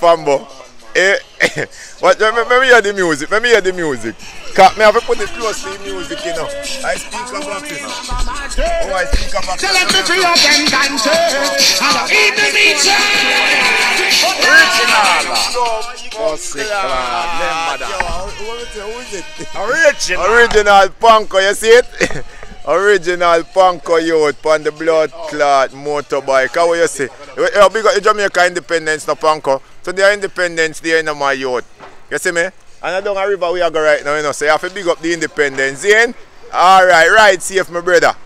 Fambo. What? Let me hear the music. Let me hear the music. Cause me have to put it close to the music, you know. I speak about it. Oh, I speak about it. Tell them to free up and dance. In the meantime. Original Punko, you see it? Original Punko youth on the blood clot motorbike. How you say? You big up Jamaica independence, no Punko. So their independence, they in my youth. You see me? And I don't a river we are go right now, you know. So you have to big up the independence, Alright, right, safe, my brother.